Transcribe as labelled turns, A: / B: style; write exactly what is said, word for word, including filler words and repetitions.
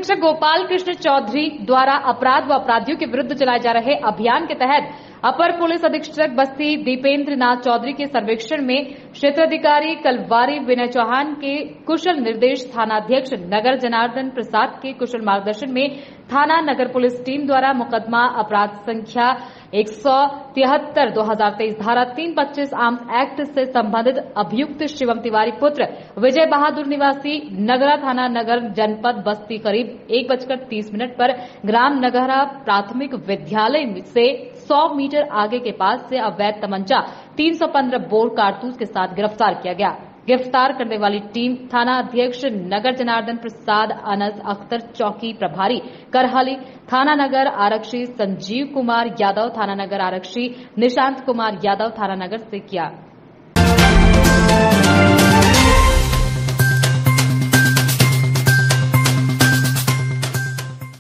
A: अधीक्षक गोपाल कृष्ण चौधरी द्वारा अपराध व अपराधियों के विरुद्ध चलाए जा रहे अभियान के तहत अपर पुलिस अधीक्षक बस्ती दीपेंद्र नाथ चौधरी के सर्वेक्षण में क्षेत्राधिकारी कलवारी विनय चौहान के कुशल निर्देश, थानाध्यक्ष नगर जनार्दन प्रसाद के कुशल मार्गदर्शन में थाना नगर पुलिस टीम द्वारा मुकदमा अपराध संख्या एक सौ तिहत्तर दो हजार तेईस धारा तीन पच्चीस आर्म्स एक्ट से संबंधित अभियुक्त शिवम तिवारी पुत्र विजय बहादुर निवासी नगरा थाना नगर जनपद बस्ती करीब एक बजकर तीस मिनट पर ग्राम नगरा प्राथमिक विद्यालय से सौ मीटर आगे के पास से अवैध तमंचा तीन सौ पंद्रह बोर कारतूस के साथ गिरफ्तार किया गया। गिरफ्तार करने वाली टीम थाना अध्यक्ष नगर जनार्दन प्रसाद, अनस अख्तर चौकी प्रभारी करहली, थाना नगर आरक्षी संजीव कुमार यादव, थाना नगर आरक्षी निशांत कुमार यादव थाना नगर से किया।